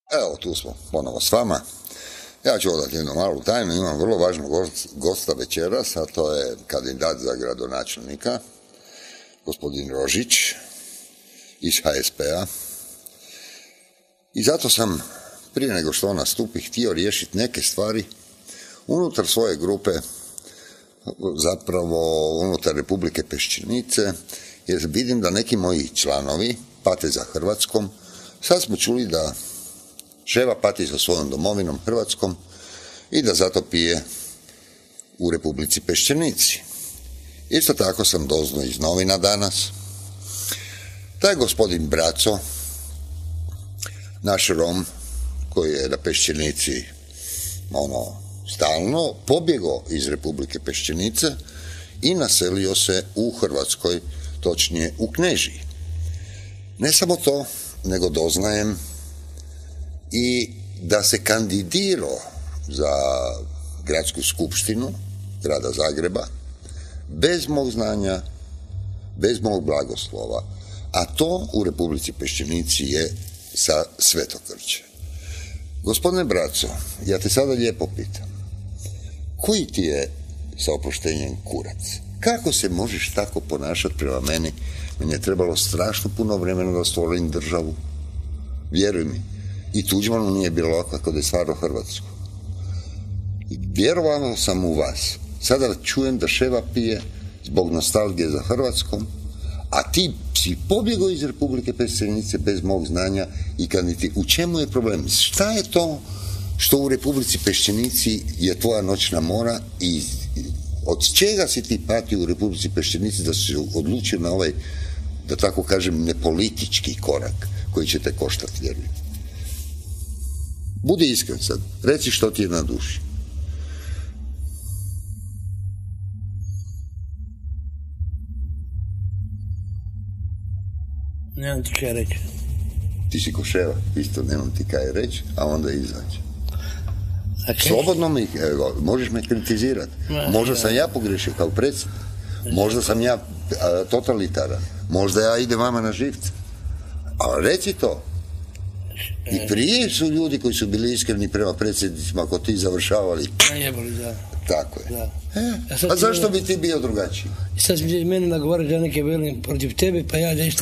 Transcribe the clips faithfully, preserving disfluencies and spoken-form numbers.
Evo, tu smo ponovo s vama. Ja ću odati jednu malu tajnu, imam vrlo važnog gosta večeras, a to je kandidat za gradonačelnika, gospodin Rožić iz H S P-a. I zato sam, prije nego što on nastupi, htio riješiti neke stvari unutar svoje grupe, zapravo unutar Republike Peščenice, jer vidim da neki moji članovi pate za Hrvatskom. Sad smo čuli da Ševa pati za svojom domovinom Hrvatskom i da zato pije u Republici Peščenici. Isto tako sam doznao iz novina danas. Taj gospodin Braco, naš Rom, koji je na Peščenici ono, stalno, pobjegao iz Republike Peščenice i naselio se u Hrvatskoj, točnije u Knežiji. Ne samo to, nego doznajem i da se kandidirao za gradsku skupštinu grada Zagreba bez mog znanja, bez mog blagoslova, a to u Republici Peščenici je sa Svetokrče. Gospodine Braco, ja te sada lijepo pitam, koji ti je, sa oproštenjem, kurac? Kako se možeš tako ponašati prema meni? Meni je trebalo strašno puno vremena da stvorim državu. Vjeruj mi, i Tuđmanu nije bilo lako kada je stvarao Hrvatsku. Vjerovao sam u vas. Sada čujem da Ševa pije zbog nostalgije za Hrvatskom, a ti si pobjegao iz Republike Peščenice bez mog znanja i kandidati. U čemu je problem? Šta je to što u Republici Peščenici je tvoja noćna mora i od čega si ti patio u Republici Peščenici da si odlučio na ovaj, da tako kažem, nepolitički korak koji će te koštati, vjerujem. Budi iskren sad, reci što ti je na duši. Nemam ti kaj reći. Ti si ko Ševa, isto nemam ti kaj reći, a onda izaći. Okay. Slobodno mi, evo, možeš me kritizirati. Možda sam ja pogrešio kao predsjednik. Možda sam ja a, totalitaran. Možda ja idem vama na živce. Ali reci to. I prije su ljudi koji su bili iskreni prema predsjednicima ako ti završavali. Najebali, da. Tako je. Da. E, a zašto bi ti bio drugačiji? I sad mi mene nagovaraju da ja neke velim protiv tebe, pa ja nešto...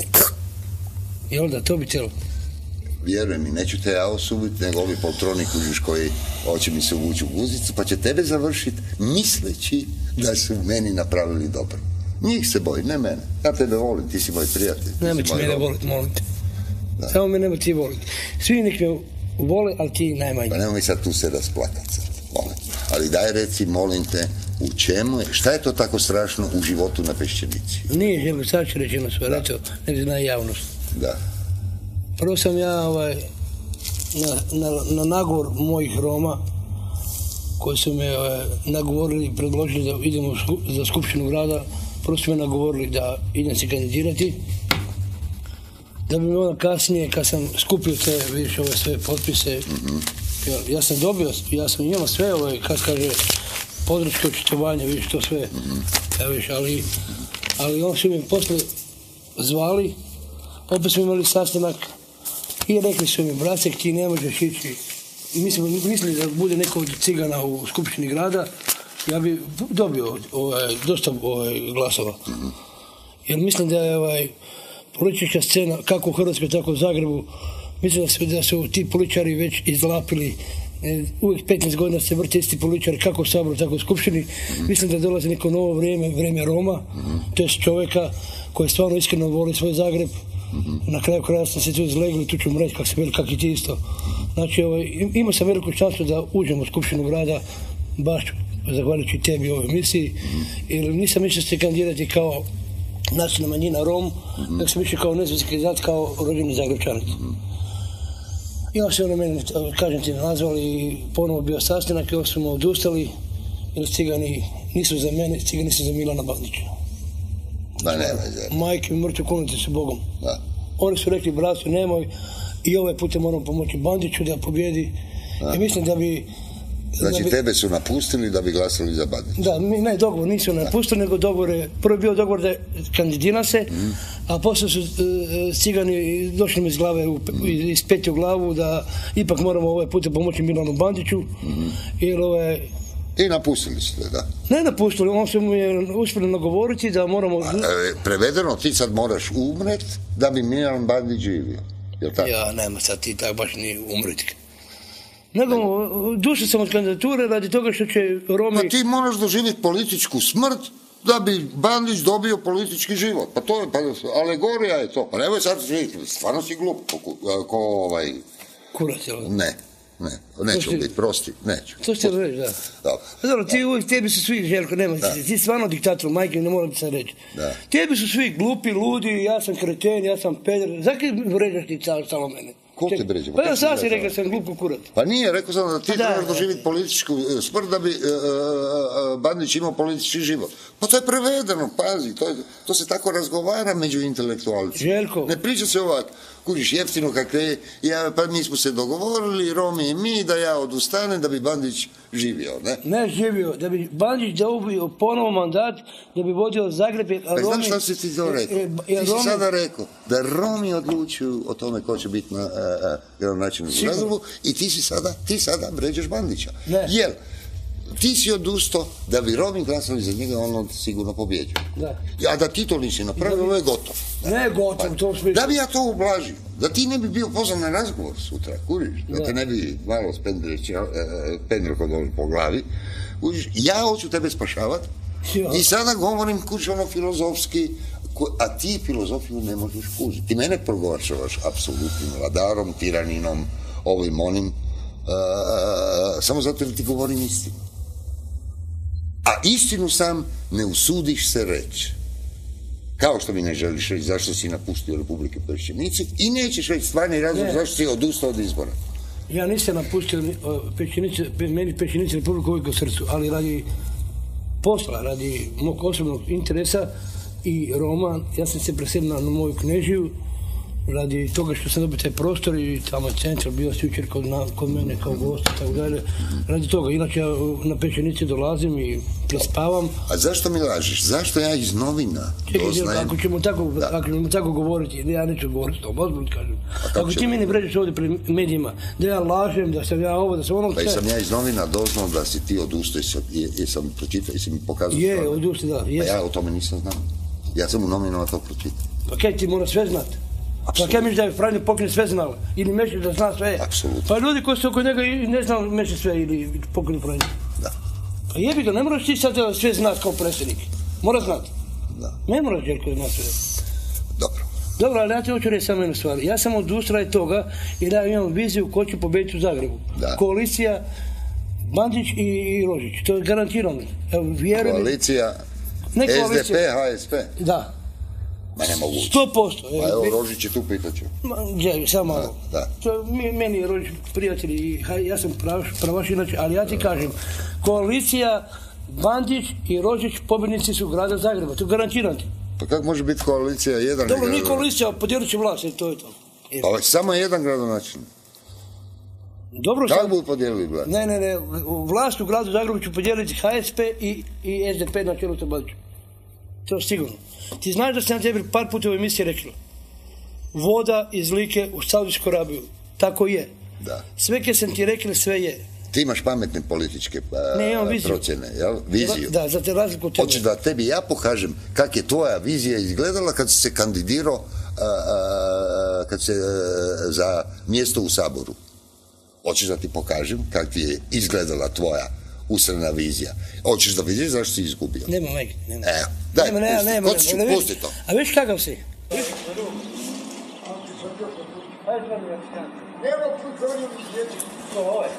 I onda, to bi tijelo. Vjerujem mi, neću te ja osuditi, nego ovi poltroni kužiš koji hoće mi se uvući u guzicu, pa će tebe završiti misleći da su meni napravili dobro. Njih se boji, ne mene. Ja tebe volim, ti si moj prijatelj. Nemoj ti mene voliti, molim te. Da. Samo me nemoj ti voliti. Svi nek me vole, ali ti najmanje. Pa nemoj mi sad tu se rasplakati sad, molim. Ali daj reci, molim te, u čemu je, šta je to tako strašno u životu na Peščenici? Nije želio, sad ću reći jedno svoje, reći, nek zna javnost. Da. Prvo sam ja ovaj, na, na, na nagovor mojih Roma, koji su me ovaj, nagovorili i predložili da idemo za skupštinu grada, prvo su me nagovorili da idem se kandidirati, da bi me onda kasnije, kad sam skupio te, vidiš, ove sve potpise, mm-hmm. ja, ja sam dobio, ja sam imao sve ove, kad kaže, podrške očitovanja, vidiš, to sve, mm-hmm. ja, vidiš, ali, ali oni su me posle zvali, opet smo imali sastanak i rekli su mi, Bracek, ti ne možeš ići. Mi smo mislili da bude neko od cigana u skupštini grada, ja bi dobio ovaj, dosta ovaj, glasova. Mm-hmm. Jer mislim da je ovaj, politička scena, kako u Hrvatskoj, tako u Zagrebu, mislim da su, da su ti političari već izlapili. E, uvijek petnaest godina se vrte isti političari, kako u Saboru, tako u skupštini. Mm-hmm. Mislim da dolazi neko novo vrijeme, vrijeme Roma, mm-hmm. to je čovjeka koji stvarno iskreno voli svoj Zagreb. Mm-hmm. Na kraju kraja sam se tu izlegli, tu ću mu reći kako sam bili, kak i ti isto. Znači, ovaj, imao sam veliku šansu da uđem u skupštinu grada, baš zahvaljujući tebi u ovoj emisiji, mm-hmm. jer nisam išao se kandidirati kao nacionalna manjina Rom, mm-hmm. nego sam išao kao nezavisni kandidat, kao rođeni Zagrebčanac. Mm-hmm. I onda se oni meni, kažem ti, nazvali i ponovo bio sastanak i onda smo odustali, jer cigani nisu za mene, cigani su za Milana Bandića. Da, nema izgleda. Majke mi mrtvo klonite se Bogom. Da. Oni su rekli, bracu, nemoj, i ovaj put moram pomoći Bandiću da pobjedi. Da. I mislim da bi Znači, bi, tebe su napustili da bi glasali za Bandića. Da, mi, ne, dogovor nisu napustili, nego dogovor je, prvo je bio dogovor da kandidira se, mm. a poslije su e, cigani došli mi iz glave, u, mm. iz peti u glavu, da ipak moramo ovaj put pomoći Milanu Bandiću, mm. jer ovaj... I napustili ste, da? Ne napustili, on se mu je uspjeli nagovoriti da moramo... A, e, prevedeno, ti sad moraš umret da bi Milan Bandić živio, jel tako? Ja, nema sad ti tako baš ni umreti. Nego, dušao sam od kandidature radi toga što će Romi... Pa ti moraš doživjeti političku smrt da bi Bandić dobio politički život. Pa to je, pa alegorija je to. Pa nemoj sad vidjeti, stvarno si glup ko, ko ovaj... Kurac, jel? Ne, ne, neću biti, prosti, neću. To ste reći, da. Dobro. Dobro, ti uvijek, tebi su svi, Željko, nema, ti, ti stvarno diktator, majke, ne moram ti sad reći. Da. Tebi su svi glupi, ludi, ja sam kreten, ja sam peder, zakaj vređaš ti stalo mene? Ko te bređe? Pa ja sad si rekao sam glup kurac. Pa nije, rekao sam da ti da, trebaš doživjeti političku smrt da bi uh, uh, Bandić imao politički život. Pa to je prevedeno, pazi, to, je, to se tako razgovara među intelektualcima. Željko. Ne priča se ovako, kužiš jeftino kakve, ja, pa mi smo se dogovorili, Romi i mi, da ja odustanem da bi Bandić živio, ne? Ne živio, da bi Bandić dobio ponovo mandat, da bi vodio Zagreb. A pa Romi, znaš šta si ti to rekao? E, e, ti si Romi... sada rekao da Romi odlučuju o tome ko će biti na gradonačelniku u Zagrebu i ti si sada, ti sada vređaš Bandića. Ne. Jel, ti si odustao da bi Romi glasali za njega, on sigurno pobjeđuje. Da. A da ti to nisi napravio, ovo je gotovo. Ne, gotovo, to smislu. Da bi ja to ublažio, da ti ne bi bio pozvan na razgovor sutra, kuriš, da, da te ne bi malo spendrkodovali po glavi, kuriš, ja hoću tebe spašavati i sada govorim kuć ono filozofski, a ti filozofiju ne možeš kužiti. Ti mene proglašavaš apsolutnim vladarom, tiraninom, ovim onim, uh, samo zato jer ti govorim istinu. A istinu sam ne usudiš se reći. Kao što mi ne želiš reći zašto si napustio Republike Peščenice i nećeš reći stvarni razlog zašto si odustao od izbora. Ja nisam napustio Peščenice, meni Peščenice Republike uvijek u srcu, ali radi posla, radi mog osobnog interesa i Roma, ja sam se preselio na moju Knežiju radi toga što sam dobio taj prostor i tamo centar bio si jučer kod, kod mene kao gost i tako dalje. Radi toga, inače ja na Peščenici dolazim i prespavam. A zašto mi lažiš? Zašto ja iz novina Čekaj, doznajem? Ako ćemo tako, ako ćemo tako govoriti, ja neću govoriti to, ozbiljno kažem. Ako ti meni vređaš ovdje pred medijima, da ja lažem, da sam ja ovo, da sam ono... Pa i sam ja iz novina doznao da si ti odustao i sam pročitao i si mi pokazao... Je, odustao, da. Pa ja o tome nisam znao. Ja sam u novinama to pročitao. Pa kaj ti mora sve znati? Pa kaj misliš da je Franjo Pokrin sve znao? Ili Mešić da zna sve? Apsolutno. Pa ljudi koji su oko njega ne znao Mešić sve ili Pokrin Franjo. Da. Pa jebi ga, ne moraš ti sad sve znati kao predsjednik. Moraš znati. Da. Ne moraš Željko znati sve. Dobro. Dobro, ali ja ti hoću reći samo jednu stvar. Ja sam odustao od toga jer ja imam viziju ko će pobijediti u Zagrebu. Da. Koalicija Bandić i, i Rožić. To je garantirano. Evo, vjerujem. Koalicija S D P, H S P. Da. Ma ne mogu. Sto posto. Pa evo, Rožić je tu, pitaću. Djevi, samo malo. Da, da. To, meni je Rožić prijatelj i ja sam pravaš, pravaš inače, ali ja ti kažem, koalicija Bandić i Rožić pobjednici su grada Zagreba, to garantiram ti. Pa kako može biti koalicija jedan? Dobro, nije koalicija, podijelit će vlast, to je to. Pa samo jedan gradonačelnik. Dobro sam... Kako budu podijelili vlast? Ne, ne, ne, vlast u gradu Zagrebu će podijeliti H S P i, i S D P na čelu sa Bandićem. To sigurno. Ti znaš da sam tebi par puta u emisiji rekla. Voda iz Like u Saudijsku Arabiju. Tako je. Da. Sve kje sam ti rekli, sve je. Ti imaš pametne političke a, ne, imam viziju. procjene, jel? Viziju. Da, za te razliku od tebe. Hoćeš da tebi ja pokažem kak je tvoja vizija izgledala kad si se kandidirao a, a, kad se a, za mjesto u Saboru. Hoćeš da ti pokažem kak ti je izgledala tvoja usrena vizija. Hoćeš da vidiš zašto si izgubio? Nema, Mike, nema. Evo, daj, nema, nema, pusti, nema, pusti, nema, pusti to. A viš kakav si? Evo put govorio mi svijeći. To ovaj.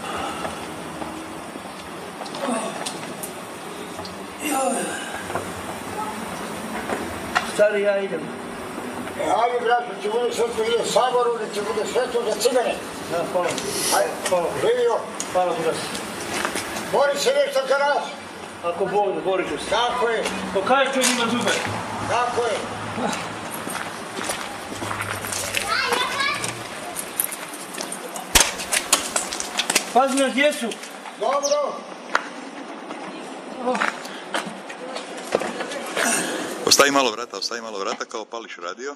Stari, ja idem. Ajde, braćo, će bude sve to ide u Saboru, da će bude sve to za cigane. Da, hvala. Ajde, živio. Hvala, Bras. Bori se nešto za nas. Ako Bog, borit ću se. Tako je. Pokažite njima zube. Tako je. Pazi na djecu. Dobro. Ostavi malo vrata, ostavi malo vrata kao pališ radio.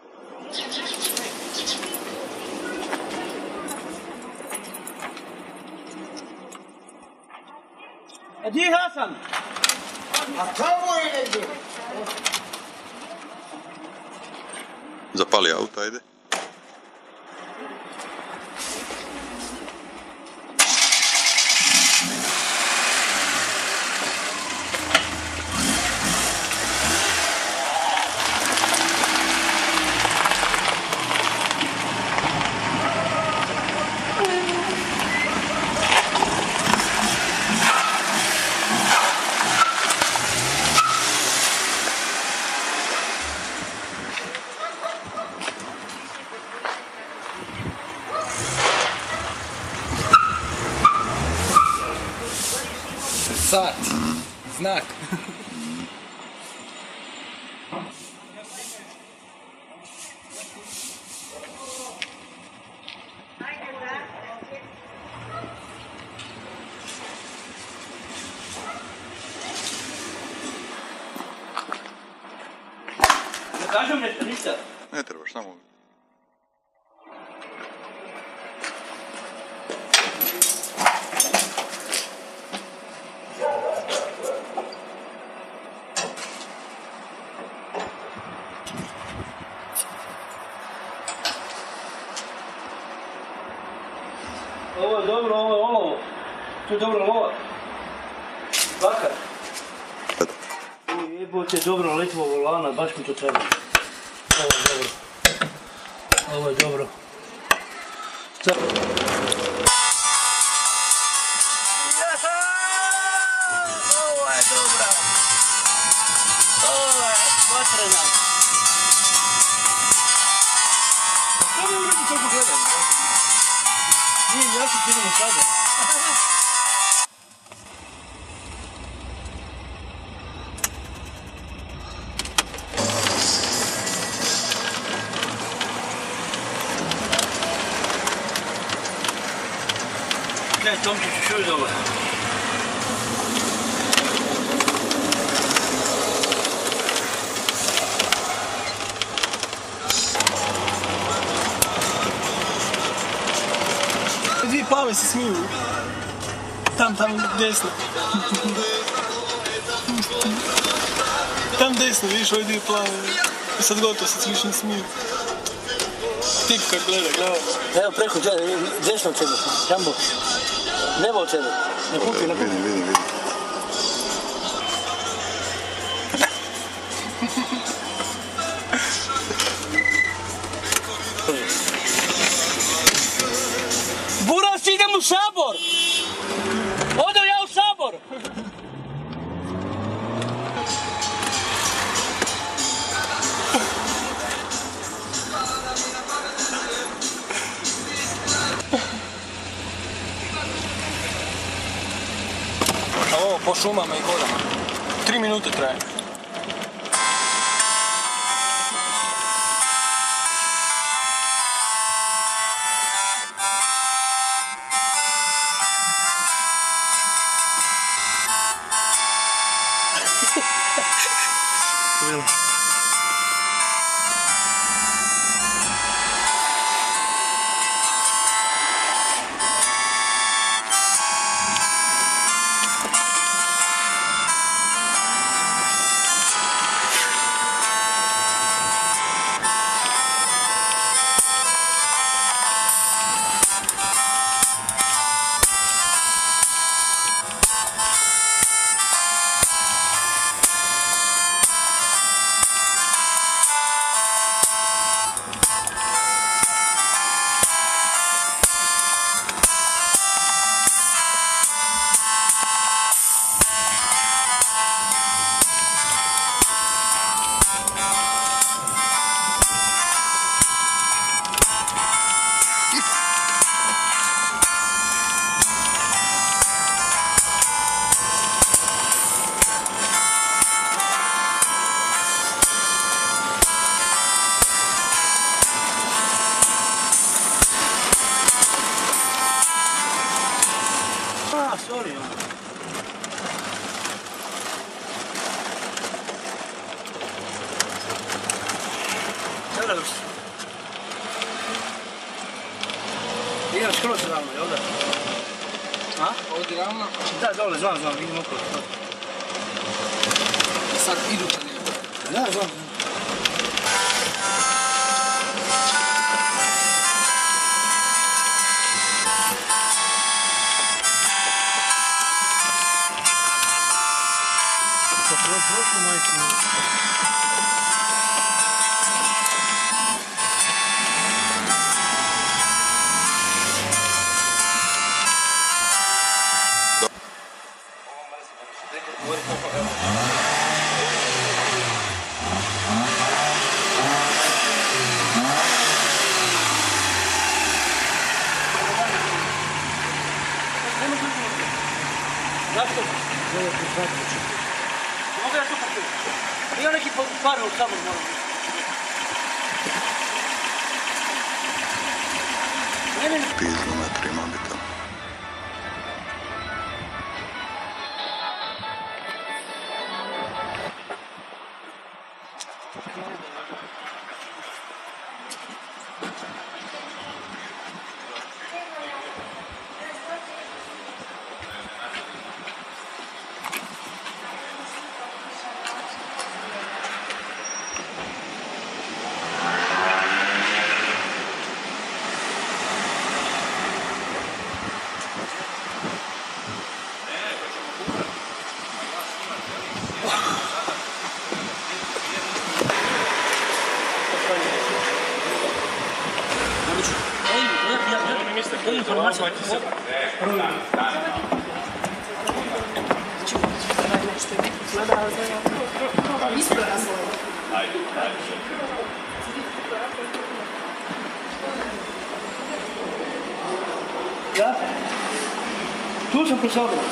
A gdje je Hasan? A kamo je negdje? Zapali auto, ajde. Sat. Znak. Ne kažem nešto, ništa. Ne trebaš, samo... Ovo je dobro, ovo je olovo. To je dobro lova. Bakar. Ovo jebote dobro letimo volana, baš mi to treba. Ovo je dobro. Ovo je dobro. Sad. Ovo je dobro. Ovo je vatrena. Samo u redu toliko gledam. Nije, ja se idemo sada. Ne, Tomčiću, što je dobro? Dvije plave se smiju. Tam, tam, desno. Tam desno, vidiš, ovdje dvije plave. I sad gotovo, sad se više ne smiju. Tip kad gleda, gleda. Evo preko tebe, desno od tebe, Jambo. Nebo od tebe. Ne kupi, ne kupi. Vidim, vidim, vidim. Buras, idem u Sabor! Odem ja u Sabor! A ovo po šumama i gorama. Tri minute traje. skroz ravno, jel da? A? Ovdje ravno? Da, dole, znam, znam, vidim okolo. Sad idu ka njemu. Da, znam. Prošlo majke. Zašto? Mogu ja to kupiti? Ima neki par u sabor moram. Pizdu na tri mobitel. To je informacija. Ja? Tu sam pro Saboru.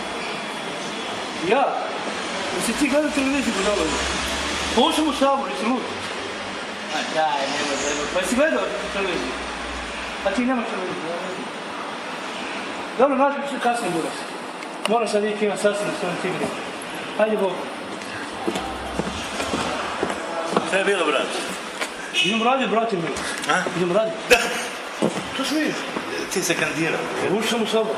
Ja? Jesi ti gledao televiziju po Saboru? Ovo sam u Saboru, jesi lud? Daj, nemoj, nemoj. Pa jesi gledao televiziju? Pa ti nemaš televiziju. Dobro, naš mi se kasnije buras. Moram sad ići, imam sastanak s ovim tim. Hajde Bog. Šta je bilo, brat? Idemo raditi, brate mi. A? Idemo raditi. Da. To smiješ? Ti se kandidirao. Ušao sam u Sabor.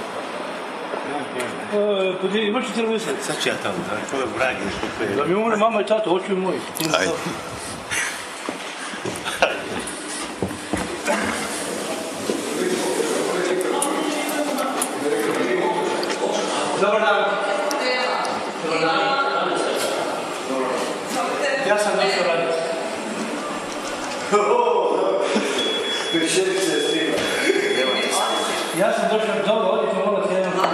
Imaš li televiziju? Sad ću ja tamo, da koga vragi, što je. Da mi umre mama i tato, oči mi moji. Ajde. Dobar dan. Dobar dan. Ja sam došao raditi. Ja sam došao, dobro, odite morat ja imam.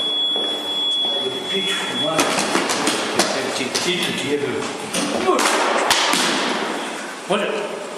Pičku, manje. Titu ti jebio. Može?